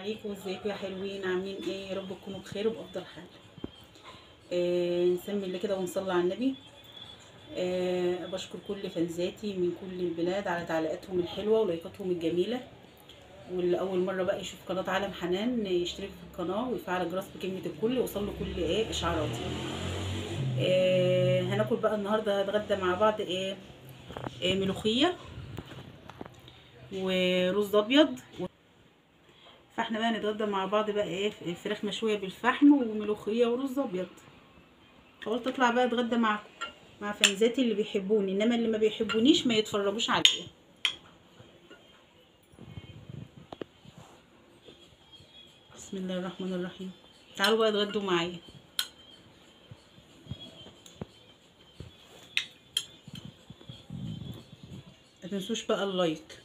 عليكم، ازيكم يا حلوين؟ عاملين ايه؟ يا رب تكونوا بخير وبافضل حال. نسمي الله كده ونصلي على النبي. بشكر كل فانزاتي من كل البلاد على تعليقاتهم الحلوه ولايكاتهم الجميله. واللي اول مره بقى يشوف قناه عالم حنان يشترك في القناه ويفعل الجرس بكلمه الكل يوصل له كل اشعاراتي. هناكل بقى النهارده، هنتغدى مع بعض ملوخيه ورز ابيض. فاحنا بقى نتغدى مع بعض بقى فراخ مشويه بالفحم وملوخيه ورز ابيض. فقلت اطلع بقى اتغدى معاكم مع فانزاتي اللي بيحبوني، انما اللي ما بيحبونيش ما يتفرجوش عليا. بسم الله الرحمن الرحيم. تعالوا بقى اتغدوا معايا. ما تنسوش بقى اللايك.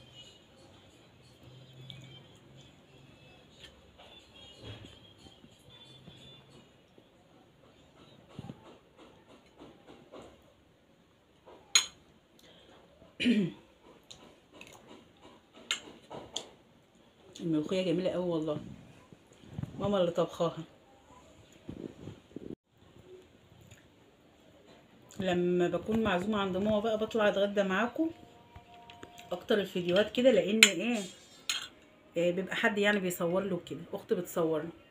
الملوخيه جميله قوي والله، ماما اللي طبخاها. لما بكون معزومه عند ماما بقى بطلع اتغدى معاكم اكتر الفيديوهات كده، لان بيبقى حد يعني بيصور له كده، اختي بتصور له.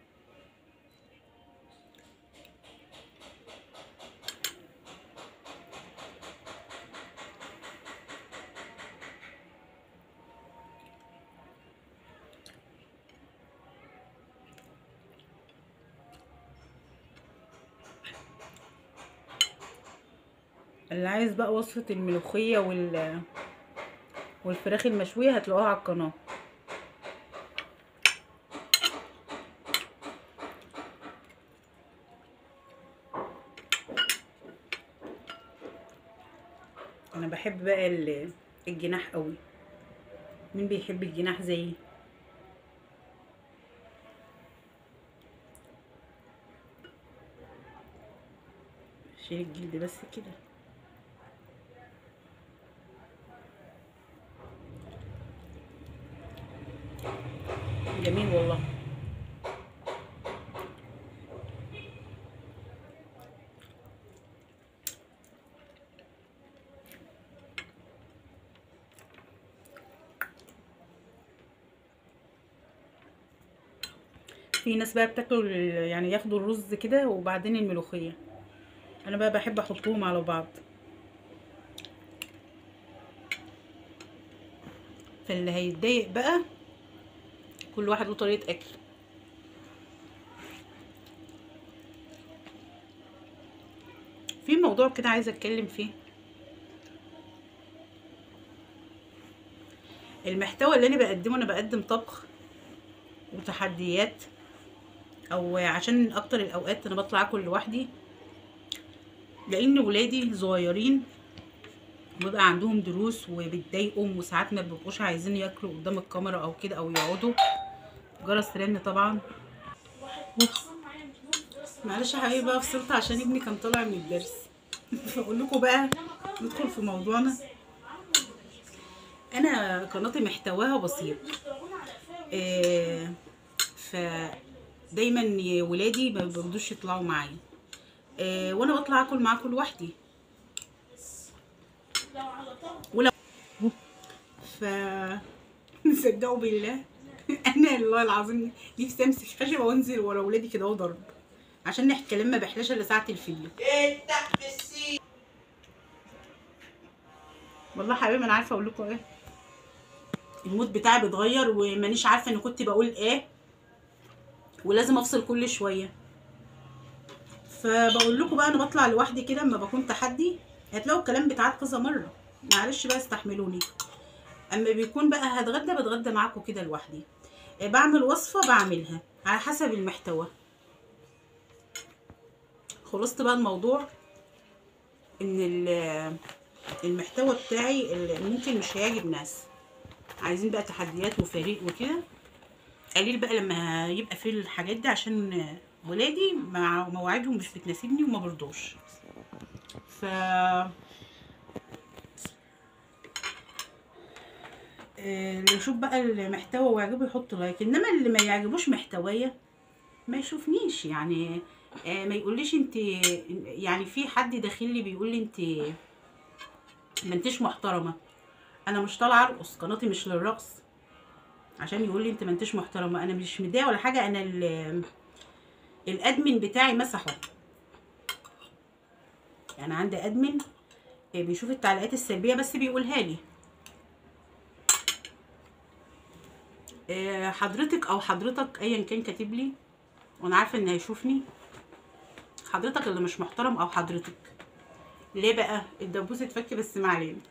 اللي عايز بقى وصفه الملوخيه والفراخ المشويه هتلاقوها على القناه. انا بحب بقى الجناح قوي. مين بيحب الجناح زيي؟ شيل الجلد بس كده. جميل والله. في ناس بقى بتاكل يعني ياخدوا الرز كده وبعدين الملوخيه، انا بقى بحب احطهم على بعض. فاللي هيتضايق بقى كل واحد له طريقه اكل. في موضوع كده عايزه اتكلم فيه، المحتوى اللي انا بقدمه. انا بقدم طبخ وتحديات، او عشان اكتر الاوقات انا بطلع اكل لوحدي، لان ولادي صغيرين وبيبقى عندهم دروس وبتضايقهم، وساعات ما بيبقوش عايزين ياكلوا قدام الكاميرا او كده او يقعدوا. جرس رن طبعا. معلش يا حبيبي بقى فصلت عشان ابني كان طالع من الدرس. فاقول لكم بقى ندخل في موضوعنا. انا قناتي محتواها بسيط، فدايما ولادي ما بيرضوش يطلعوا معايا، وانا بطلع اكل معاكم لوحدي. ولو ف صدقوا بالله انا والله العظيم نفسي امسك خشبه وانزل ورا ولادي كده وضرب، عشان نحكي كلام ما بيحلاش الا ساعه الفيديو. والله حبيبي انا عارفه اقول لكم ايه، المود بتاعي بيتغير ومانيش عارفه ان كنت بقول ايه، ولازم افصل كل شويه. فبقول لكم بقى انا بطلع لوحدي كده اما بكون تحدي، هتلاقوا الكلام بيتعاد كذا مره، معلش بقى استحملوني. اما بيكون بقى هتغدى بتغدى معاكم كده لوحدي، بعمل وصفه بعملها على حسب المحتوى. خلصت بقى الموضوع ان المحتوى بتاعي اللي ممكن مش هيعجب ناس، عايزين بقى تحديات وفريق وكده، قليل بقى لما يبقى في الحاجات دي، عشان ولادي مع مواعيدهم مش بتناسبني وما برضوش. اللي يشوف بقى المحتوى ويعجبه يحط لايك، انما اللي ما يعجبوش محتوايا ما يشوفنيش يعني. ما يقوليش انت، يعني في حد داخل لي بيقول لي انت ما انتش محترمه. انا مش طالعه ارقص، قناتي مش للرقص عشان يقول لي انت ما انتش محترمه. انا مش متضايقه ولا حاجه، انا الادمن بتاعي مسحه. يعني عندي ادمن بيشوف التعليقات السلبيه بس بيقولها لي. حضرتك او حضرتك ايا كان كاتب لي وانا عارفه ان هيشوفني، حضرتك اللي مش محترم او حضرتك. ليه بقى الدبوس اتفك؟ بس ما علينا.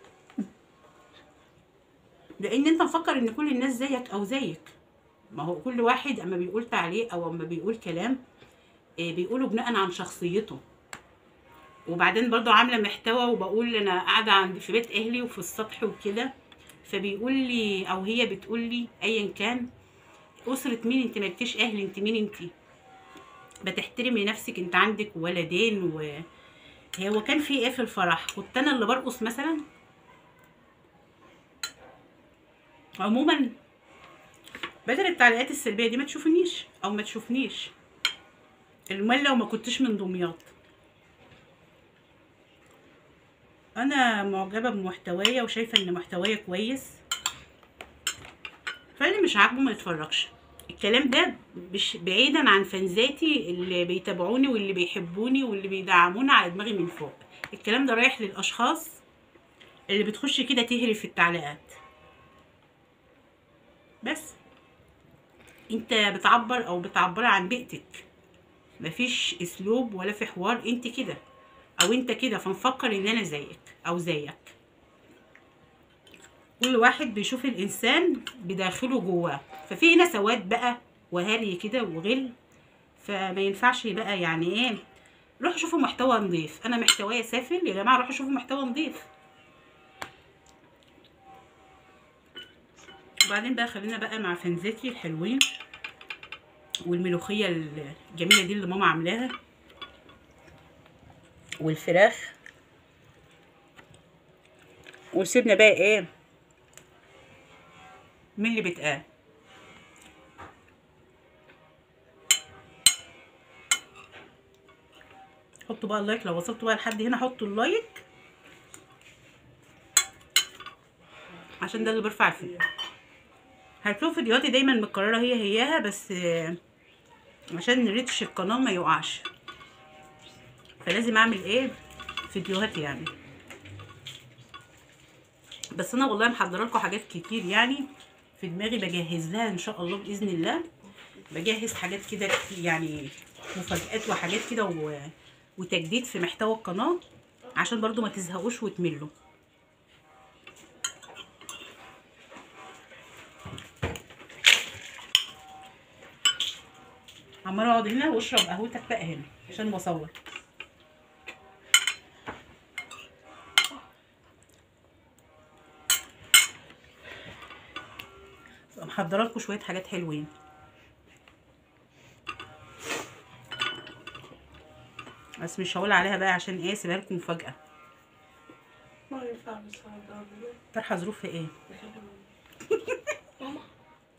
لان انت مفكر ان كل الناس زيك او زيك. ما هو كل واحد اما بيقول تعليق او اما بيقول كلام بيقوله بناء عن شخصيته. وبعدين برضو عامله محتوى وبقول انا قاعده عند في بيت اهلي وفي السطح وكده، فبيقول لي او هي بتقول لي ايا كان اسره مين انت؟ مالكيش اهل، انت مين انت؟ بتحترمي نفسك؟ انت عندك ولدين هو كان في ايه في الفرح؟ كنت انا اللي برقص مثلا؟ عموما بدل التعليقات السلبيه دي ما تشوفنيش او ما تشوفنيش. المال لو ما كنتش من دمياط. انا معجبه بمحتوايا وشايفه ان محتوايا كويس، فاللي مش عاجبه ما يتفرجش. الكلام ده مش بعيدا عن فانزاتي اللي بيتابعوني واللي بيحبوني واللي بيدعموني على دماغي من فوق. الكلام ده رايح للاشخاص اللي بتخش كده تهري في التعليقات. بس انت بتعبر او بتعبر عن بيئتك، مفيش اسلوب ولا في حوار، انت كده او انت كده، فنفكر ان انا زيك او زيك. كل واحد بيشوف الانسان بداخله جواه، ففي هنا سواد بقى وهري كده وغل، فما ينفعش بقى. يعني ايه؟ روحوا شوفوا محتوى نضيف. انا محتوايا سافل يا جماعه، روحوا شوفوا محتوى نضيف. وبعدين بقى خلينا بقى مع فنزاتي الحلوين والملوخيه الجميله دي اللي ماما عاملاها والفراخ. وسيبنا بقى ايه من اللي بتقال. حطوا بقى اللايك، لو وصلتوا بقى لحد هنا حطوا اللايك عشان ده اللي بيرفع الفيديو. هتشوفوا فيديوهاتي دايما متكرره هياها، بس عشان ريتش القناه ما يقعش فلازم اعمل ايه فيديوهات يعني. بس انا والله محضره لكم حاجات كتير يعني في دماغي بجهز لها ان شاء الله باذن الله. بجهز حاجات كده يعني مفاجآت وحاجات كده وتجديد في محتوى القناه عشان برضو ما تزهقوش وتملوا. عماله اقعد هنا واشرب قهوتك بقى هنا عشان بصور. محضره لكم شويه حاجات حلوين. بس مش هقول عليها بقى عشان ايه، سيبها لكم مفاجاه. ما ينفع بس هذا. طرحه ظروفها ايه؟ ماما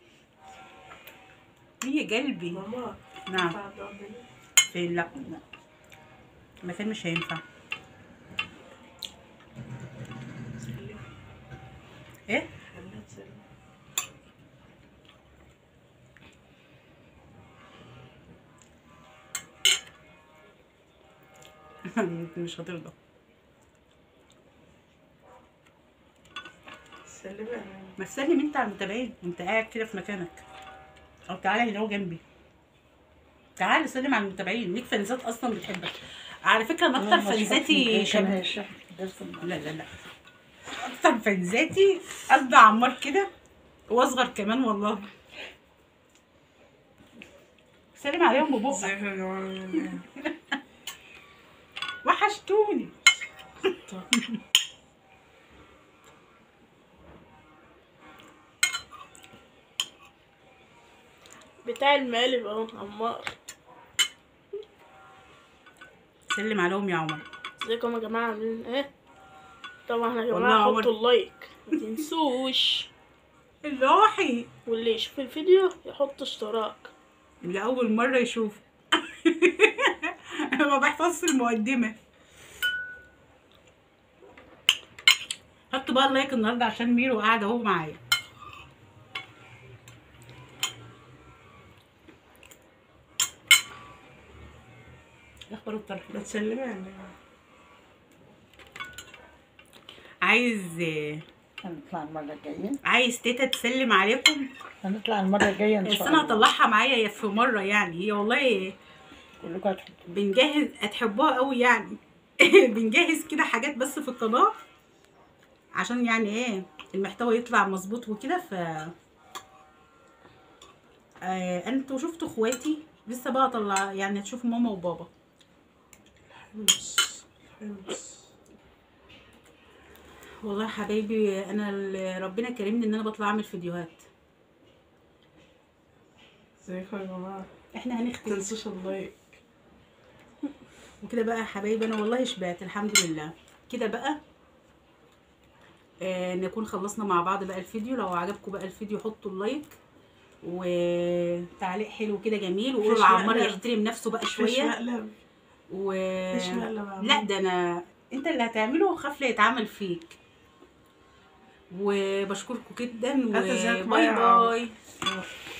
هي قلبي. ماما نعم. فين؟ لا المكان مش هينفع. ايه؟ مش هترضى. ما تسلم انت على المتابعين وانت قاعد كده في مكانك، او تعالى هنا جنبي. تعالى سلم على المتابعين، ليك فانزات اصلا بتحبك. على فكره انا اكتر فانزاتي لا اكتر فانزاتي قلب عمار كده واصغر كمان والله. سلم عليهم ببقك. وحشتوني. بتاع المقالب اهو عمار. سلم عليهم يا عمر. ازيكم يا جماعه عاملين ايه؟ طبعا يا والله جماعه عمر. حطوا اللايك ما تنسوش. الروحي واللي يشوف الفيديو يحط اشتراك. اللي اول مره يشوف. ما بحفظش المقدمه. حطوا بقى اللايك النهارده عشان ميرو قاعده اهو معايا. إيه اخبار الطرف ده؟ بتسلمي على عايز هنطلع المرة الجاية. عايز تيتا تسلم عليكم. هنطلع المرة الجاية إن بس شاء انا الله. هطلعها معايا في مره يعني، هي والله كلكم هتحبوا. بنجهز، هتحبوها قوي يعني. بنجهز كده حاجات بس في القناه عشان يعني ايه المحتوى يطلع مظبوط وكده. ف انتوا شفتوا اخواتي، لسه بقى طلع يعني هتشوفوا ماما وبابا. والله يا حبايبي انا ربنا كرمني ان انا بطلع اعمل فيديوهات. ازيكم يا جماعة؟ احنا هنختم متنسوش اللايك. وكده بقى يا حبايبي. انا والله شبعت الحمد لله. كده بقى نكون خلصنا مع بعض بقى الفيديو. لو عجبكم بقى الفيديو حطوا اللايك وتعليق حلو كده جميل، وقولوا مفيش لعمار مقلب. يحترم نفسه بقى مفيش شويه. مقلب. و مفيش مقلب يا لا عم. ده انت اللي هتعمله، خاف لا يتعمل فيك. وبشكركم جدا هات الزيت وباي مية يا عم. باي.